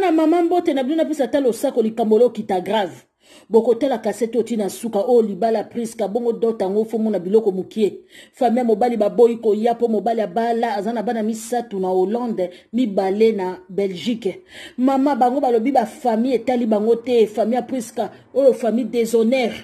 Bana maman mbote na bino pesa talo sako likambolo kita grave. Bokote la cassette otina suka o libala priska bongo dota ngofo mona biloko mukie. Famia mobali baboyi ko yapo mobali abala azana bana misatu na Hollande mibale na Belgique. Mama bango balobi ba famille etali bango te famille priska o famille déshonneur.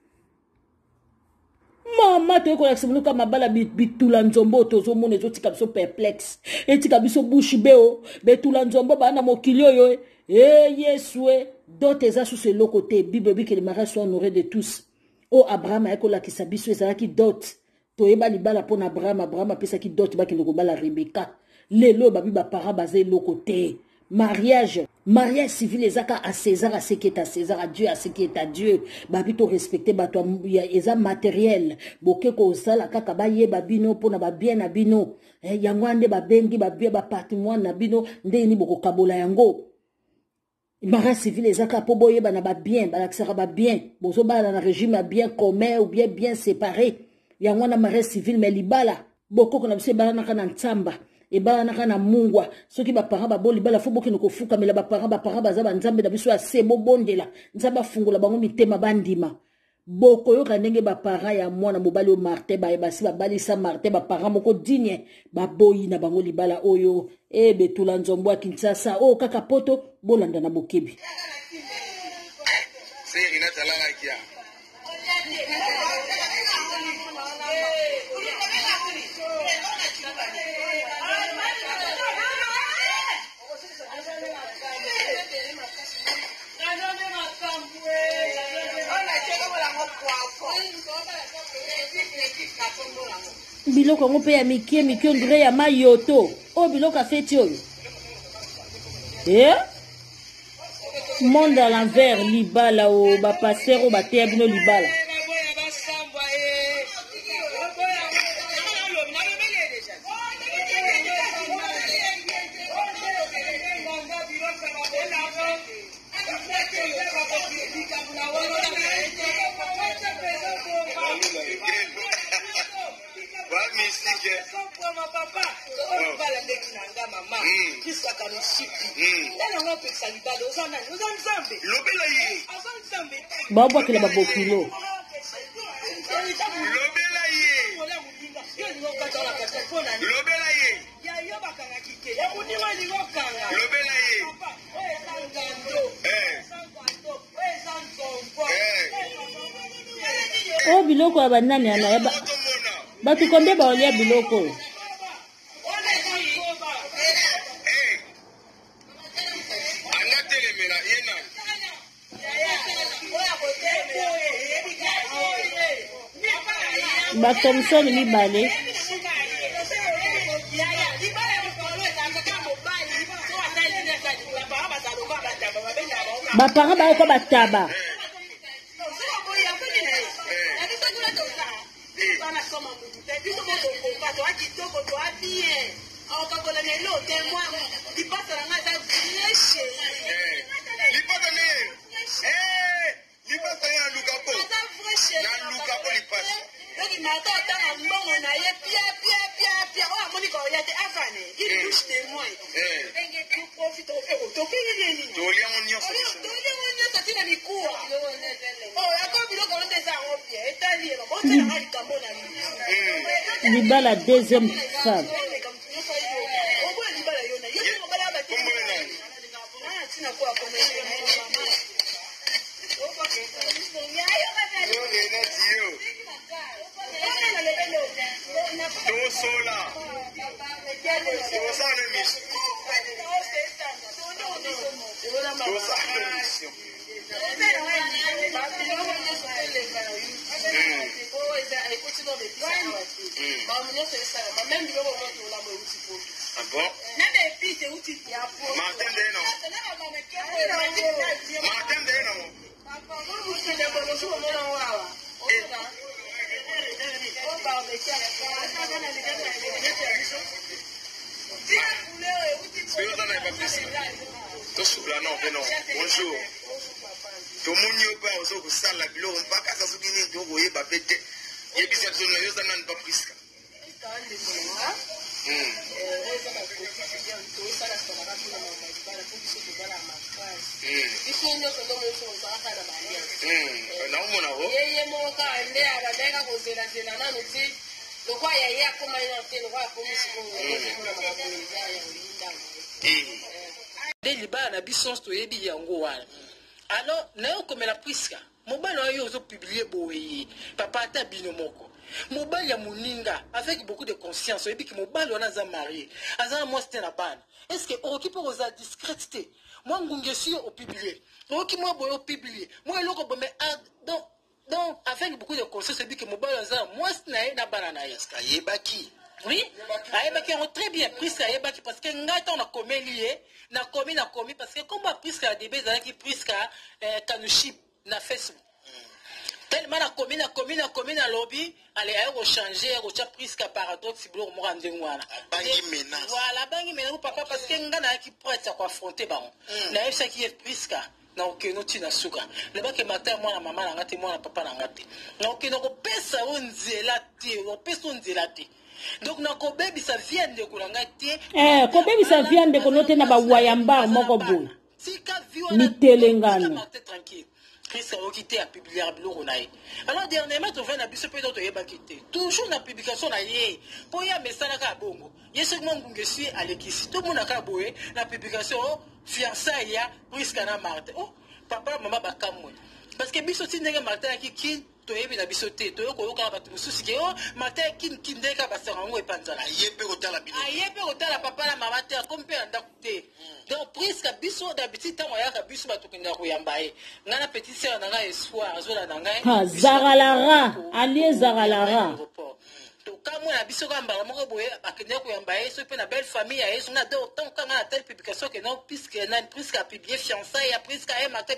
Mama to ko yaksemuno ka mabala bitula nzombo tozo mona ezotika biso perplexe. Etika biso bouche beo betula nzombo bana mokili oyo Yesue d'autres eza sous ce côté Bible dit que les mariages sont honorés de tous. Oh Abraham a la ki sabiso ezala ki dot. To eba libala pona Abraham pesa ki dot ba ki ndoko bala Rebecca. Lelo babi ba para bazé le côté. Mariage civil ezaka à César à ce qui est à César, à Dieu à ce qui est à Dieu. Babi to respecter ba to eza matériel. Boke ko sala kaka ba ye babino pona ba bien na bino. Yango ande ba bengi ba bien ba patrimoine na bino nde ni boko kabola yango. Mariage civil ezaka po boye bana ba bien, ba laksera ba bien. Bozo ba na régime bien commun ou bien séparé. Yango na mariage civil mais libala. Boko kona bise bana na kana ntsamba. E bana na kana mungwa. Soki ba parents ba bo libala fo boke noko fuka mela ba parents baza ba nzambe na biso ya sebo bondela. Nzamba fungula bango mitema bandima. Boko yo kanenge ba parents ya mwana mobali o Martin ba ebasi ba balisa Martin ba parents moko digne ba boyi na bango libala oyo betula nzombo Kinshasa o kaka poto bolanda na bokebi biloko ngope ya mikie ndure ya mayoto o biloko afeti oyo monde à l'envers libala o ba passer o ba te bino libala Baba kila babokilo o biloko ya banani ana batu kombe baolia biloko ba Thompson mibale ba para ba ko bataba Libala deuxième femme. Bonjour. Tout le monde pas au salle la bilo on pas ça souki ni donc voyez ba pété. Et puis cette zone là yo ça n'a pas pris ça. alors nayo comme la Priska mobile oyo ozo publier boye papa ta bino moko mobile ya muninga avec beaucoup de conscience et puis que mobile on a za marié azana moi c'était la banne est-ce que occupe aux discrété moi ngungesi au publier donc moi boyo publier moi eloko bomé donc avec beaucoup de conscience et puis que mobile azana moi c'était na banana est-ce ayebaki oui ayebaki très bien Priska ayebaki parce que ngata on a commis lié na commis parce que comme Priska a débé qui Priska kanushi na Facebook tellement na commis na lobby allez au changer au cha Priska paradoxe blo mo rande ngwana bangi menace voilà bangi menace papa parce que ngana qui prête à affronter ba na yesa qui est Priska na okeno tina suka le ba ke matin moi na maman na ngati moi na papa na ngati na okeno ko pesa onzela te o pesa onzela te. Donc na ko baby ça vient de kolanga te ko baby ça vient de konote na ba wayamba moko bo ni telengano tranquille Chris a quitté à publier à blog naï alors dernièrement tu viens à biso peut to yeba quitter toujours na publication na yé pour ya mesala ka bongo yeso mo ngungesi alekisi tout mon aka boye na publication fiançailles ya Chris kana Martin oh papa maman bakamwe parce que biso tinenge Martin qui to yebi na biso te to yoko yoka batu mususi ke oh Martin kin ndeka basango e panzala ayebe kotala bino ayebe kotala papa na mama te comme pe anda te donc Priska biso d'habitude tant ya ka biso batu kinda ko yambaye ngana petit sœur na nga espoir azola na ngai ha zagalara ali zagalara to kamwe na biso ka mbala moko boye akende ko yambaye so pe na belle famille ya yesu na do tant ka na telle publication que non puisque na Priska publier fiançailles ya Priska e Martin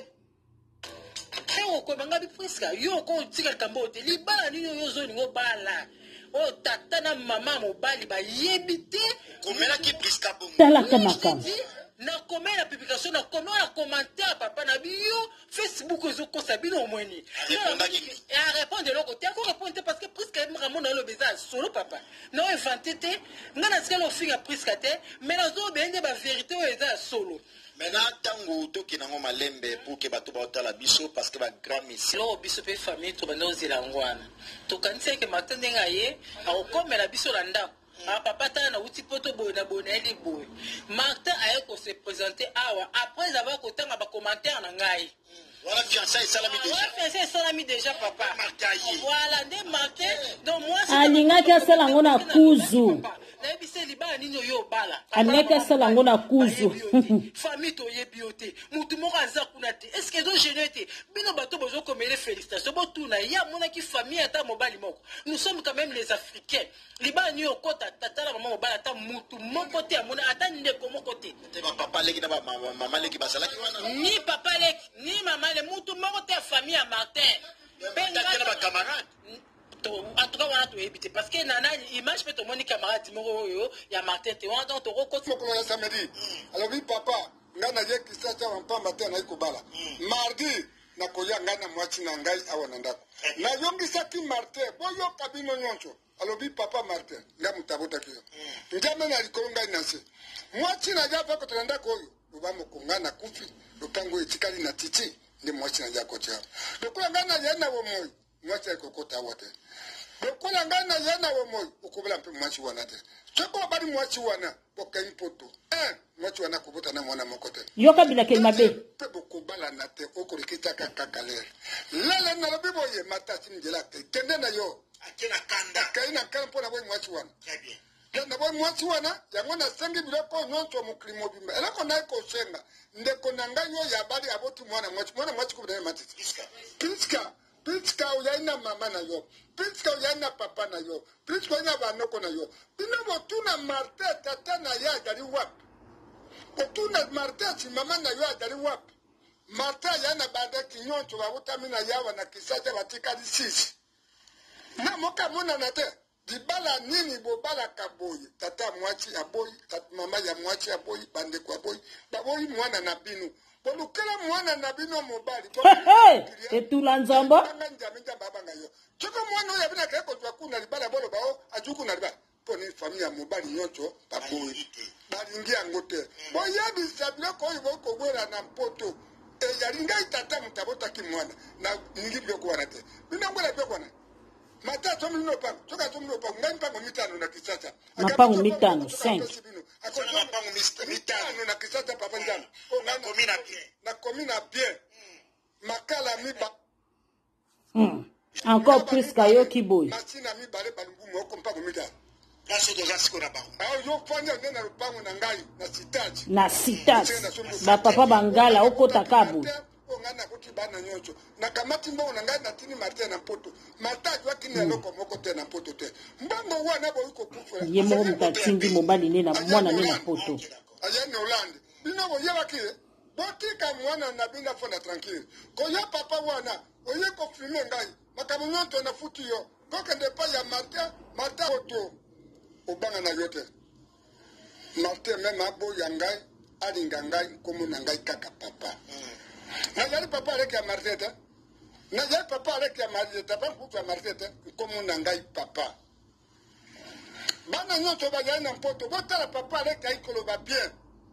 Yo ko banga bi Priska yo ko tika kambote libala nini yo zo ningo bala o tata na mama mobali ba yebite komela ki Priska bongo tala kamaka na comment la publication na comment la commentaire papa na bio Facebook zo ko sabino mweni a répondre de l'autre côté ko répondre parce que Priska vraiment na lo beza solo papa non inventé te ngana skelo finga Priska te mais na zo bende ba vérité o eza solo. Maintenant, tango toki nango malembe pour que bato ba otala biso parce que ba grand mission. Lo biso pe famille to bando zilangwana. To kanise ke matende ngaye a komela biso landa. A papa ta na uti poto bona eli boy. Martin a ko se présenter awa après avoir kotanga ba commentaire na ngai. Voilà fiançailles salami déjà. Voilà fiançailles salami déjà papa. Voilà des Martin donc moi alinga ka sala ngona kuzu aneka sala ngona kuzu famille to yebiote mutu moko aza kuna te est-ce que do genete bino bato bozo komele félicitations botuna ya mona ki famille ata mobali moko nous sommes quand même les africains liba ni okota tata la maman mobali ata mutu moko te amona ata ndeko moko te papa leki na mama leki basala ki wana ni papa leki ni mama le mutu moko te famille ya Martin benga ba camarade en tout cas on a tout évité parce que nana image peut te montrer camarade moko yo ya Martin te on donc to ko comment ça samedi alors oui papa ngana ye kisa cha wampa matin na ikubala mardi na koya ngana mwachi na ngai awana ndako na yongi saki Martin boyo kabino nyoncho alors oui papa Martin ngamu tabota kiyo njame na likolonga inase mwachi na japa ko tanda ko yo ubamo kongana kufi lupango itikali na titi ndi mwachi na jako cha dokula ngana yana wo moyo mwachi ko kota wote dokula ngana yana wo moyo ukubula mpe mwachi wana te choko bari mwachi wana bokai poto mwachi wana kubuta na mwana mokote yoka bila ke mabe pe bokubala na te okorikita kakale lele na bibo ye matati njela te kende na yo akena kanda kaina kampo na boy mwachi wana très bien na boy mwachi wana yango na sengi biloko nyonto muklimo bimba elako na ko senga ndeko na ngayo ya bali aboti mwana mwachi kubudana matiti Priska uyaina mama na yo Priska uyaina papa na yo Priska uyaina banoko na yo bino botuna Martin tata na ya dari wapi botuna Martin si mama na yo dari wapi Martin yana banda kinyonto babutamina yawa na kisaja batika disisi na moka mona na te dibala nini bobala kaboyi tata mwachi aboyi tata mama ya mwachi aboyi bande kwa boyi baboyi mwana na binu bolukela mwana na bino mobali etula nzombo choko mwana oya bina keko twa kuna libala bolo bao ajuku na libala poni famille ya mobali nyonso baboyi balingi yango te boyebisa biloko oyo bokobwela na mpoto eyali ngai tata moto abotaki mwana na ningi biloko wana te bino ngwela biloko wana mata somi lino pango soka somi lino pango ngai mpango mitano na kisasa mapango mitano 5 mapango mitano na kisasa papa njalo na komi na bien makala miba encore plus kayoki boy masina mibale balumbu moko mpango mitano kaso doza siko na bango yo fanya nde na lupango na ngai na sitaji na sitaji bapapa bangala okota kabo ngana kuti bana nyonso na kamati mbongo na ngai natini Martin na poto mataji wakini eloko moko te na poto te mbongo wana boyi kokufa ye moko mutatindi mobali ne na mwana ne na poto ayane Hollande bino boyebaki botika mwana na bina fona tranquille koya papa wana oye ko filmer ngai makambo nyonso na futu yo kokende pa ya Martin oto obanga na yote Martin mema bo ya ngai alinga ngai komo na ngai kaka papa na yali papa avec ya Marteta na yali papa avec ya Marteta pas pour ya Marteta komo na ngai papa bana nyonso ba yali na mpoto botala papa avec ya ikolo ba bien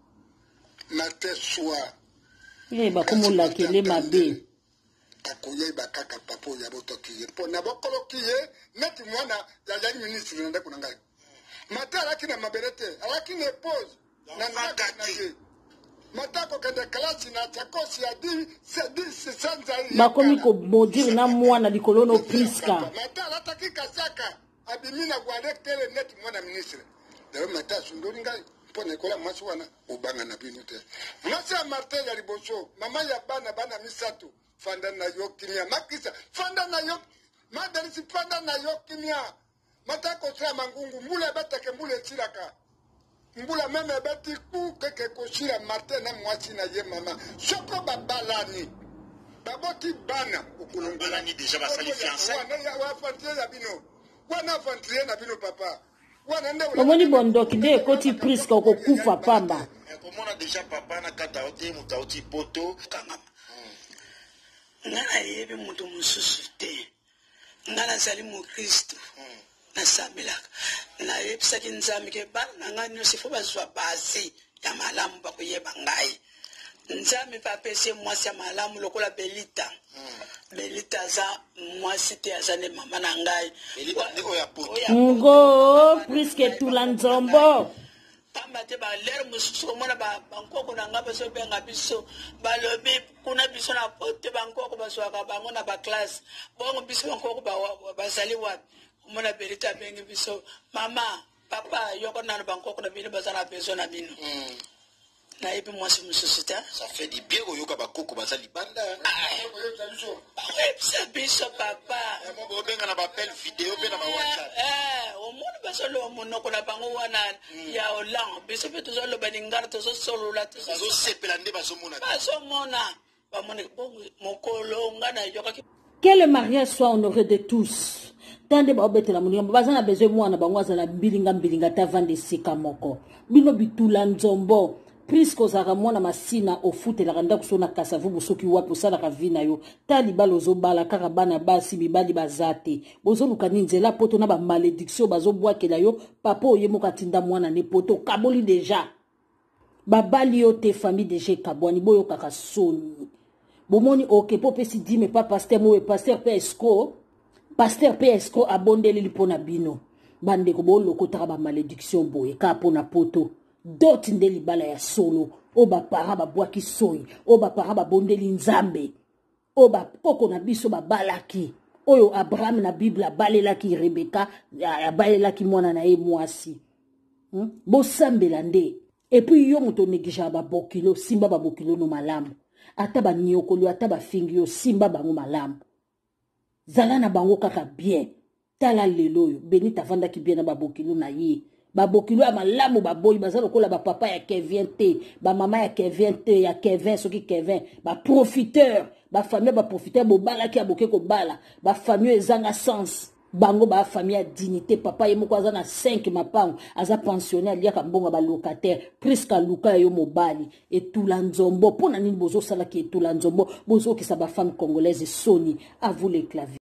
Martin soir ba komo la kele mabe akoye ba kaka papa ya botoki po na bokolo kiye neti mwana ya yali ministre na ndako na ngai Martin alaki na maberete alaki na pause na ndako na ngai matako kende kalasi na chakosi ya di sanza bakomi ko modire na mwana likolo no priska mata lataki kasaka abimina gwale tele net mwana ministre dawe mata sundori ngai pone kola mwasi wana obanga na bino te mwasi ya Martin ya liboso mama ya bana misatu fanda na yo kimia makisa fanda na yo madarisi fanda na yo kimia matako sira mangungu mbula batake mbule chiraka mbula meme beti ku keke koshira Martin na mwasi na ye mama soko babalani baboti bana okulongolani deja basali fiancé wa fantier ya bino wana fantier na bino papa wana nde omoni bondoki nde ekoti priska okokufa pamba komona deja papa na kata ote mutauti poto kangama ngana yebi mutu mususu te ngana zali mu Kristo na samilaka na yebisaki nzambe ke bana na ngani no sifo bazwa basi ya malamu bakuyeba ngai nzambe papese mwasi ya malamu lokola Belita Belita za mwasi te azane mama na ngai ngo priske tula nzombo pamba te ba lere mususu mona ba nkoko na ngaba so benga biso balobi kuna biso na pote ba nkoko baswaka bango na ba class bongo biso nkoko ba sali wapi mona Belita bengi biso mama papa yoko na bankoko na bino bazana besoin na bino na ibi mwasi mususuta ça fait du bien oyoka bakoko bazali banda ça biso papa mo benga na bapel vidéo pe na ba WhatsApp omona basolo monoko na bango wana ya Hollande biso pe tozolo baningar tozo solola tozo sepela nde bazomona bamone mokolo ngana yoka que le mariage soit honoré de tous. Tande ba obetela muninga bazana besoin mwana bango azala mbilinga ta vande sika moko. Bino bitula nzombo. Prisko zaka mwana masina ofutela kanda kusona kasavu busoki wapi osala ka vina yo. Tali balozo bala kaka bana basi bibali bazate. Bozo lukani nzela poto na ba malédiction bazo bwakela yo papa oyemo katinda mwana ne poto kaboli deja. Babali yo te famille deja kabwani boyo kaka soni. Bomoni ok pope si di me pas pasteur mo pasteur PSCO abondeli lipona bino bande ko bolo ko taka ba malédiction boye ka pona poto dot ndeli bala ya solo o ba para ba bwaki soyi o ba para ba bondeli nzambe o ba koko na biso ba balaki oyo Abraham na Bible balelaki Rebeka balelaki mwana na ye mwasi bo sambela nde et puis yo moto negija ba bokilo simba ba bokilo no malamu ata ba nyokolo ata ba fingi yo simba bango malamu zala na bango kaka bien tala lelo yo Benita vanda ki bien na babokilo na ye babokilo ya malamu baboyi bazalo kola ba papa ya Kevin te ba mama ya Kevin te ya Kevin soki Kevin ba profiteur ba famille ba profiteur bo bala ki aboke ko bala ba famille ezanga sens bango ba famille ya dignité papa ye moko azana 5 mapango aza pensionnaire liaka mbonga ba locataire presque luka yo mobali etula nzombo pona nini bozo sala ki etula nzombo bozo ki sa ba femme congolaise soni à vous les claviers.